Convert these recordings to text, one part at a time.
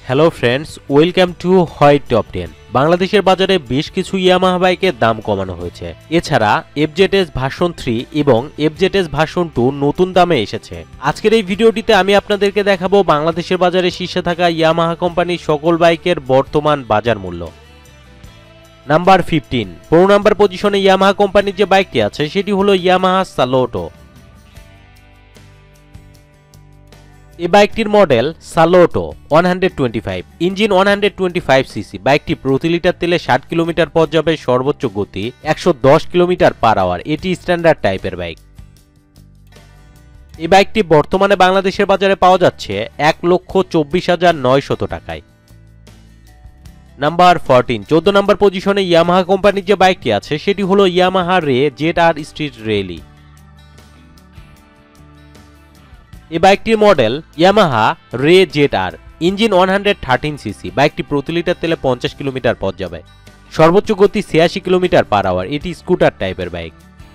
Hello friends, welcome to white top 10। বাংলাদেশের বাজারে বেশ কিছু ইয়ামাহা বাইকের দাম কমানো হয়েছে। এছাড়া এফজেডএস ভার্সন 3 এবং এফজেডএস ভার্সন 2 নতুন দামে এসেছে। আজকের এই ভিডিওটিতে আমি আপনাদেরকে দেখাবো বাংলাদেশের বাজারে শীর্ষে থাকা ইয়ামাহা কোম্পানির সকল বাইকের বর্তমান বাজার মূল্য। নাম্বার 15, 15 নাম্বার পজিশনে ইয়ামাহা কোম্পানির যে বাইকটি আছে সেটি হলো ইয়ামাহা সালোটো। এই বাইকটির মডেল সালোটো 125, ইঞ্জিন 125 সিসি। বাইকটি প্রতি লিটার তেলে 60 কিলোমিটার পর যাবে, সর্বোচ্চ গতি 110 কিলোমিটার পার আওয়ার। এটি স্ট্যান্ডার্ড টাইপের বাইক। এই বাইকটি বর্তমানে বাংলাদেশের বাজারে পাওয়া যাচ্ছে 1,24,900 টাকায়। নাম্বার 14, 14 নাম্বার পজিশনে ইয়ামাহা কোম্পানির যে বাইকটি আছে সেটি হলো ইয়ামাহা রে জেড-আর স্ট্রিট রেলি। এই বাইকটির মডেল ইয়ামাহা রে জেড-আর, ইঞ্জিন 113 সিসি। বাইকটি প্রতি লিটার তেলে 50 কিলোমিটার পর যাবে, সর্বোচ্চ গতি 86 কিলোমিটার পার আওয়ার। এটি স্কুটার টাইপের বাইক।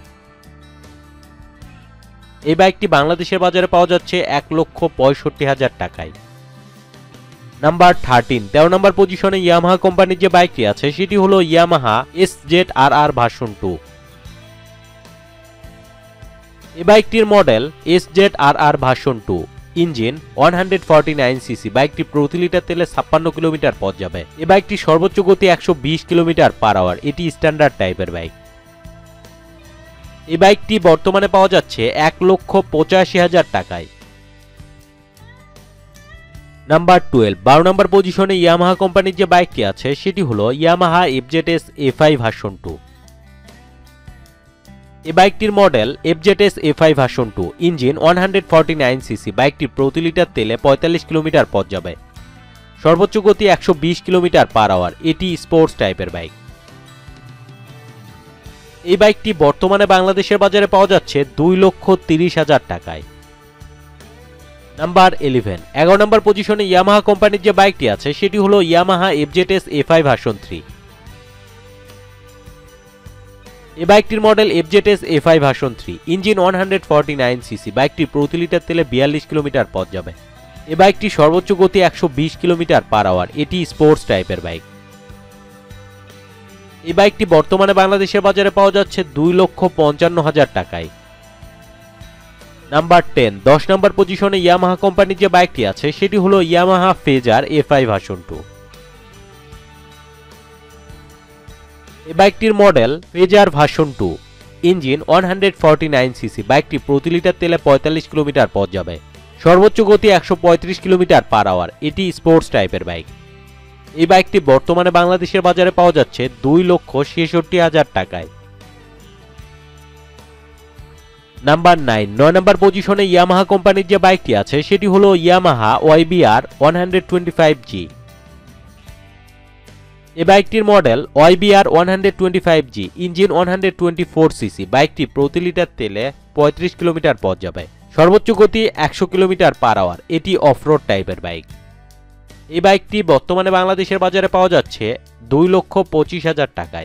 এই বাইকটি বাংলাদেশের বাজারে পাওয়া যাচ্ছে 1,65,000 টাকায়। নাম্বার 13, 13 নাম্বার পজিশনে ইয়ামাহা কোম্পানির যে বাইকটি আছে সেটি হলো ইয়ামাহা এসজেড-আর ভার্সন 2। এই বাইকটির model SZR version 2, engine 149 CC. বাইকটি প্রতি লিটার তেলে 56 কিলোমিটার পর যাবে। এই বাইকটি সর্বোচ্চ গতি 120 কিলোমিটার পার আওয়ার। এটি স্ট্যান্ডার্ড টাইপের বাইক। এই বাইকটি বর্তমানে পাওয়া যাচ্ছে 1,85,000 টাকায়। নাম্বার 12, 12 নাম্বার পজিশনে ইয়ামাহা কোম্পানির যে বাইকটি আছে সেটি হলো ইয়ামাহা এফজেডএস এফআই ভার্সন 2। এই বাইকটির model FZS FI version 2, engine 149 CC. বাইকটি প্রতি লিটার তেলে 45 কিলোমিটার পর যাবে, সর্বোচ্চ গতি 120 কিলোমিটার পার আওয়ার। এটি স্পোর্টস টাইপের বাইক। এই বাইকটি বর্তমানে বাংলাদেশের বাজারে পাওয়া যাচ্ছে 2,30,000 টাকায়। নাম্বার 11, 11 নাম্বার পজিশনে ইয়ামাহা কোম্পানির যে বাইকটি আছে সেটি হলো ইয়ামাহা এফজেডএস এফআই ভার্সন 3। এই বাইকটির model FZS FI version 3, engine 149 CC. বাইকটি প্রতি লিটার তেলে 42 কিলোমিটার পর যাবে। এই বাইকটি সর্বোচ্চ গতি 120 কিলোমিটার পার আওয়ার। এটি স্পোর্টস টাইপের বাইক। এই বাইকটি বর্তমানে বাংলাদেশের বাজারে পাওয়া যাচ্ছে 2,55,000 টাকায়। নাম্বার 10, 10 নাম্বার পজিশনে ইয়ামাহা কোম্পানির যে বাইকটি আছে সেটি হলো ইয়ামাহা ফেজার এফআই ভার্সন 2। এই বাইকটির model Fazer version 2, engine 149 CC. বাইকটি প্রতি লিটার তেলে 45 কিলোমিটার পর যাবে, সর্বোচ্চ গতি 135 কিলোমিটার পার আওয়ার। এটি স্পোর্টস টাইপের বাইক। এই বাইকটি বর্তমানে বাংলাদেশের বাজারে পাওয়া যাচ্ছে 2,66,000 টাকায়। নাম্বার 9, 9 নাম্বার পজিশনে ইয়ামাহা কোম্পানির যে বাইকটি আছে সেটি হলো ইয়ামাহা ওয়াইবিআর 125G। এই বাইকটির মডেল ওয়াইবিআর 125G, ইঞ্জিন 124 সিসি। বাইকটি প্রতি লিটার তেলে 35 কিলোমিটার পর যাবে, সর্বোচ্চ গতি 100 কিলোমিটার পার আওয়ার। এটি অফরোড টাইপের বাইক। এই বাইকটি বর্তমানে বাংলাদেশের বাজারে পাওয়া যাচ্ছে 2,25,000 টাকায়।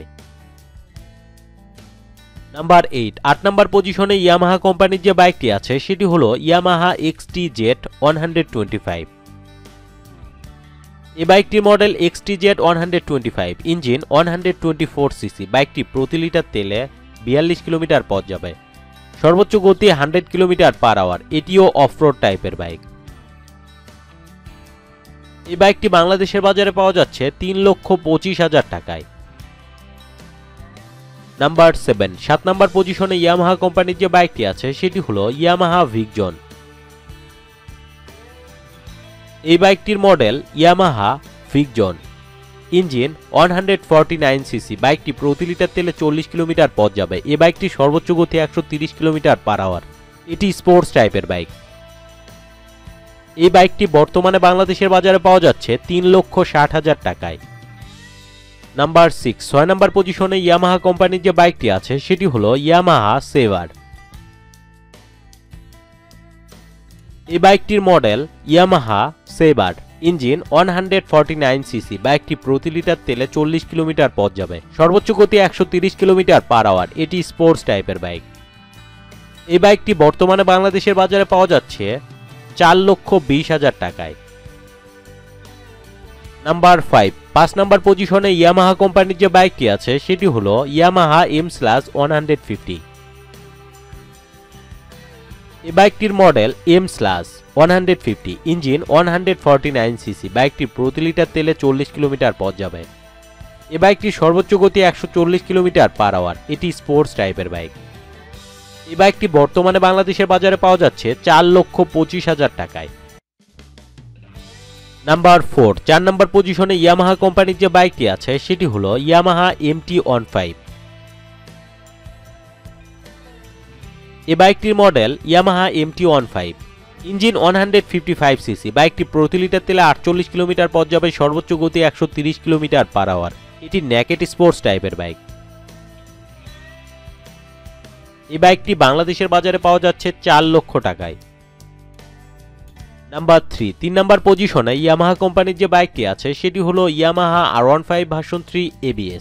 নাম্বার 8, 8 নাম্বার পজিশনে ইয়ামাহা কোম্পানির যে বাইকটি আছে সেটি হলো ইয়ামাহা এক্সটিজেড 125। এই বাইকটির মডেল এক্সটিজেড 125, ইঞ্জিন 124 সিসি। বাইকটি প্রতি লিটার তেলে 42 কিলোমিটার পর যাবে, সর্বোচ্চ গতি 100 কিলোমিটার পার আওয়ার। এটিও অফরোড টাইপের বাইক। এই বাইকটি বাংলাদেশের বাজারে পাওয়া যাচ্ছে 3,25,000 টাকায়। নাম্বার 7, 7 নাম্বার পজিশনে ইয়ামাহা কোম্পানির যে বাইকটি আছে সেটি হলো ইয়ামাহা ভিকজন। এই বাইকটির model Yamaha Vixion, engine 149 CC. বাইকটি প্রতি লিটার তেলে 40 কিলোমিটার পর যাবে। এই বাইকটি সর্বোচ্চ গতি 130 কিলোমিটার পার আওয়ার। এটি স্পোর্টস টাইপের বাইক। এই বাইকটি বর্তমানে বাংলাদেশের বাজারে পাওয়া যাচ্ছে 3,60,000 টাকায়। নাম্বার 6, 6 নাম্বার পজিশনে ইয়ামাহা কোম্পানির যে বাইকটি আছে সেটি হলো ইয়ামাহা সেভার। এই বাইকটির model Yamaha Saber, engine 149 CC. বাইকটি প্রতি লিটার তেলে 40 কিলোমিটার পর যাবে, সর্বোচ্চ গতি 130 কিলোমিটার পার আওয়ার। এটি স্পোর্টস টাইপের বাইক। এই বাইকটি বর্তমানে বাংলাদেশের বাজারে পাওয়া যাচ্ছে 4,20,000 টাকায়। নাম্বার 5, 5 নাম্বার পজিশনে ইয়ামাহা কোম্পানির যে বাইকটি আছে সেটি হলো ইয়ামাহা M/150। এই বাইকটির মডেল M/150, ইঞ্জিন 149 সিসি। বাইকটি প্রতি লিটার তেলে 40 কিলোমিটার পথ যাবে। এই বাইকটির সর্বোচ্চ গতি 140 কিলোমিটার পার আওয়ার। এটি স্পোর্টস টাইপের বাইক। এই বাইকটি বর্তমানে বাংলাদেশের বাজারে পাওয়া যাচ্ছে 4,25,000 টাকায়। নাম্বার 4, 4 নাম্বার পজিশনে ইয়ামাহা কোম্পানির যে বাইকটি আছে সেটি হলো ইয়ামাহা MT-15। এই বাইকটির model Yamaha MT-15, engine 155 CC. বাইকটি প্রতি লিটার তেলে 48 কিলোমিটার পথ যাবে। সর্বোচ্চ গতি 130 কিলোমিটার পার আওয়ার। এটি নেকেড স্পোর্টস টাইপের বাইক। এই বাইকটি বাংলাদেশের বাজারে পাওয়া যাচ্ছে 4 লক্ষ টাকায়। নাম্বার 3, 3 নাম্বার পজিশনে ইয়ামাহা কোম্পানির যে বাইকটি আছে সেটি হলো ইয়ামাহা R15V3 ABS।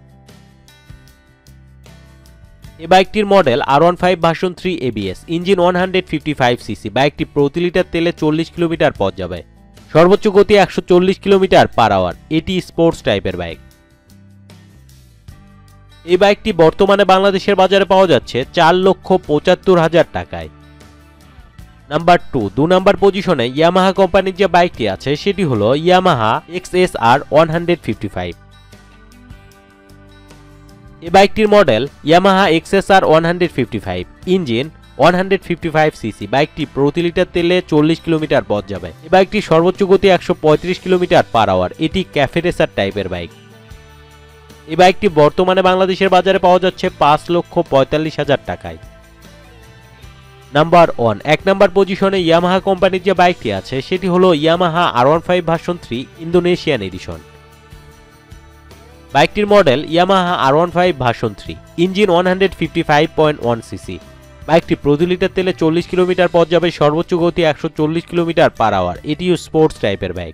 এই বাইকটির model R15V3 ABS, engine 155 CC. বাইকটি প্রতি লিটার তেলে 40 কিলোমিটার পথ যাবে। সর্বোচ্চ গতি 140 কিলোমিটার পার আওয়ার। এটি স্পোর্টস টাইপের বাইক। এই বাইকটি বর্তমানে বাংলাদেশের বাজারে পাওয়া যাচ্ছে 4,75,000 টাকায়। নাম্বার 2, 2 নাম্বার পজিশনে ইয়ামাহা কোম্পানির যে বাইকটি আছে সেটি হলো ইয়ামাহা XSR 155। এই বাইকটির model Yamaha XSR 155, engine 155 CC. বাইকটি প্রতি লিটার তেলে 40 কিলোমিটার পথ যাবে। এই বাইকটির সর্বোচ্চ গতি 135 কিলোমিটার পার আওয়ার। এটি ক্যাফে রেসার টাইপের বাইক। এই বাইকটি বর্তমানে বাংলাদেশের বাজারে পাওয়া যাচ্ছে 5,45,000 টাকায়। নাম্বার 1, 1 নাম্বার পজিশনে ইয়ামাহা কোম্পানির যে বাইকটি আছে সেটি হলো ইয়ামাহা R15V3 ইন্দোনেশিয়ান এডিশন। বাইকটির model Yamaha R15V3, engine 155.1 CC. বাইকটি প্রতি লিটার তেলে 40 কিলোমিটার পথ যাবে। সর্বোচ্চ গতি 140 কিলোমিটার পার আওয়ার। এটিও স্পোর্টস টাইপের বাইক।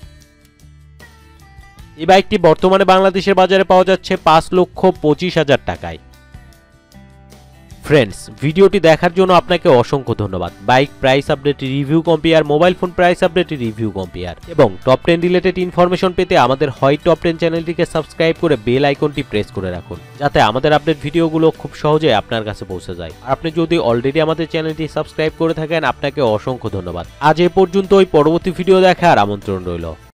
এই বাইকটি বর্তমানে বাংলাদেশের বাজারে পাওয়া যাচ্ছে 5,25,000 টাকায়। ফ্রেন্ডস, ভিডিওটি দেখার জন্য আপনাকে অসংখ্য ধন্যবাদ। Bike price update, review compare, mobile phone price update, review compare এবং টপ 10 রিলেটেড ইনফরমেশন পেতে আমাদের হয় টপ 10 চ্যানেলটিকে সাবস্ক্রাইব করে বেল আইকনটি প্রেস করে রাখুন, যাতে আমাদের আপডেট ভিডিওগুলো খুব সহজে আপনার কাছে পৌঁছে যায়। আর আপনি যদি অলরেডি আমাদের চ্যানেলটি সাবস্ক্রাইব করে থাকেন, আপনাকে অসংখ্য ধন্যবাদ। আজ এ পর্যন্তই। পরবর্তী ভিডিও দেখার আমন্ত্রণ রইল।